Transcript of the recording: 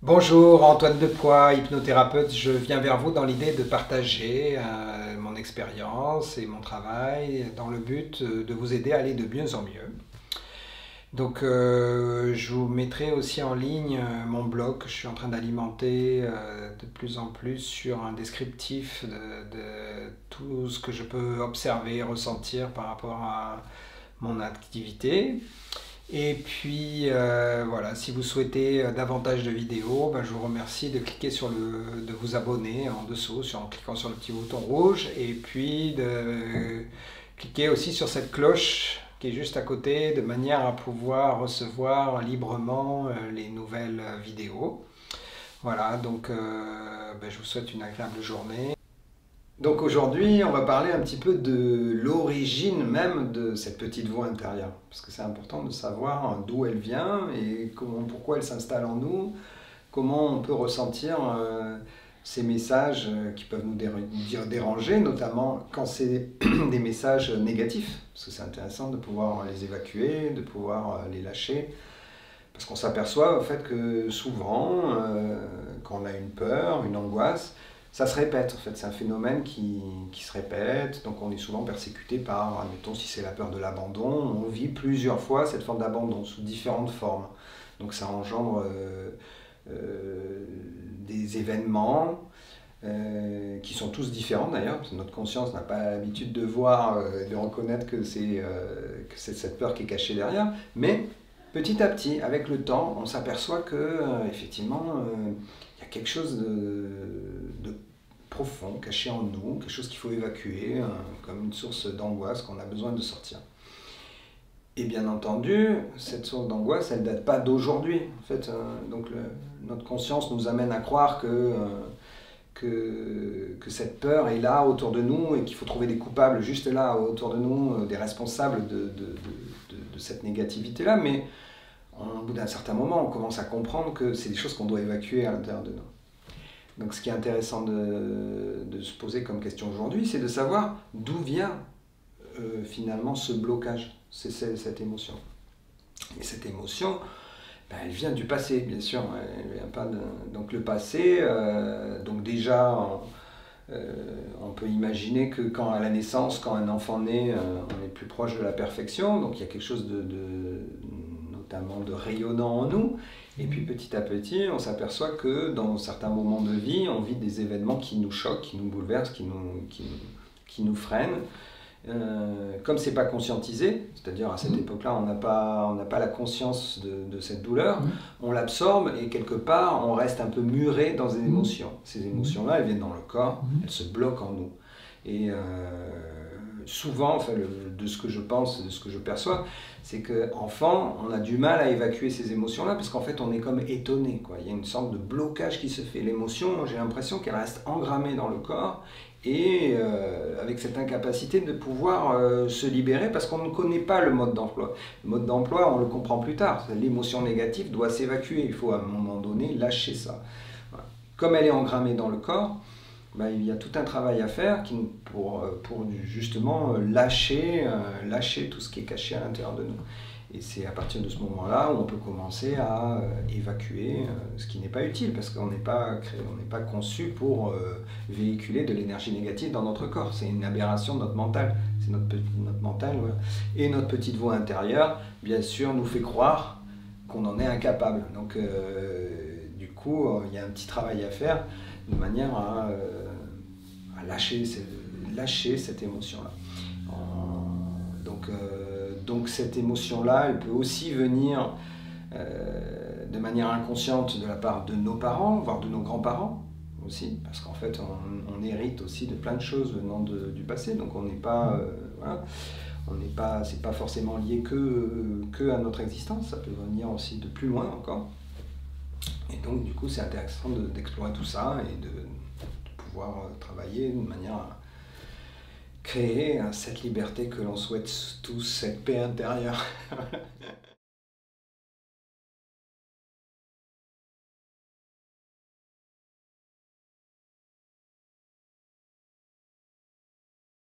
Bonjour, Antoine Depoix, hypnothérapeute. Je viens vers vous dans l'idée de partager mon expérience et mon travail dans le but de vous aider à aller de mieux en mieux. Donc, je vous mettrai aussi en ligne mon blog que je suis en train d'alimenter de plus en plus sur un descriptif de tout ce que je peux observer, ressentir par rapport à mon activité. Et puis voilà, si vous souhaitez davantage de vidéos, ben, je vous remercie de cliquer de vous abonner en dessous en cliquant sur le petit bouton rouge et puis de cliquer aussi sur cette cloche qui est juste à côté de manière à pouvoir recevoir librement les nouvelles vidéos. Voilà, donc ben, je vous souhaite une agréable journée. Donc aujourd'hui, on va parler un petit peu de l'origine même de cette petite voix intérieure. Parce que c'est important de savoir d'où elle vient et pourquoi elle s'installe en nous, comment on peut ressentir ces messages qui peuvent nous déranger, notamment quand c'est des messages négatifs. Parce que c'est intéressant de pouvoir les évacuer, de pouvoir les lâcher. Parce qu'on s'aperçoit au fait que souvent, quand on a une peur, une angoisse, ça se répète, en fait, c'est un phénomène qui se répète, donc on est souvent persécuté par, admettons, si c'est la peur de l'abandon, on vit plusieurs fois cette forme d'abandon, sous différentes formes. Donc ça engendre des événements qui sont tous différents d'ailleurs, parce que notre conscience n'a pas l'habitude de voir, de reconnaître que c'est cette peur qui est cachée derrière, mais petit à petit, avec le temps, on s'aperçoit que effectivement, il y a quelque chose de profond, caché en nous, quelque chose qu'il faut évacuer, comme une source d'angoisse qu'on a besoin de sortir. Et bien entendu, cette source d'angoisse, elle ne date pas d'aujourd'hui. En fait, donc notre conscience nous amène à croire que cette peur est là autour de nous et qu'il faut trouver des coupables juste là autour de nous, des responsables de cette négativité-là, mais au bout d'un certain moment, on commence à comprendre que c'est des choses qu'on doit évacuer à l'intérieur de nous. Donc ce qui est intéressant de se poser comme question aujourd'hui, c'est de savoir d'où vient finalement ce blocage, c'est cette émotion. Et cette émotion, ben, elle vient du passé, bien sûr. Elle vient pas donc le passé, donc déjà, on peut imaginer que quand à la naissance, quand un enfant naît, on est plus proche de la perfection, donc il y a quelque chose notamment de rayonnant en nous. Et puis petit à petit, on s'aperçoit que dans certains moments de vie, on vit des événements qui nous choquent, qui nous bouleversent, qui nous freinent. Comme c'est pas conscientisé, c'est-à-dire à cette époque-là, on n'a pas la conscience de cette douleur, on l'absorbe et quelque part, on reste un peu muré dans des émotions. Ces émotions-là, elles viennent dans le corps, elles se bloquent en nous. Et souvent, enfin, de ce que je pense, de ce que je perçois, c'est qu'enfant, on a du mal à évacuer ces émotions-là parce qu'en fait, on est comme étonné, quoi. Il y a une sorte de blocage qui se fait. L'émotion, j'ai l'impression qu'elle reste engrammée dans le corps et avec cette incapacité de pouvoir se libérer parce qu'on ne connaît pas le mode d'emploi. Le mode d'emploi, on le comprend plus tard. L'émotion négative doit s'évacuer. Il faut à un moment donné lâcher ça. Voilà. Comme elle est engrammée dans le corps, ben, il y a tout un travail à faire pour justement lâcher tout ce qui est caché à l'intérieur de nous. Et c'est à partir de ce moment-là où on peut commencer à évacuer ce qui n'est pas utile, parce qu'on n'est pas conçu pour véhiculer de l'énergie négative dans notre corps. C'est une aberration de notre mental. C'est notre mental, voilà. Et notre petite voix intérieure, bien sûr, nous fait croire qu'on en est incapable. Donc, du coup, il y a un petit travail à faire de manière à lâcher cette émotion-là. Donc cette émotion-là, elle peut aussi venir de manière inconsciente de la part de nos parents, voire de nos grands-parents aussi, parce qu'en fait on hérite aussi de plein de choses venant du passé, donc on n'est pas, voilà, c'est pas forcément lié que à notre existence, ça peut venir aussi de plus loin encore. Et donc du coup c'est intéressant d'explorer tout ça et de pouvoir travailler de manière à créer cette liberté que l'on souhaite tous, cette paix intérieure.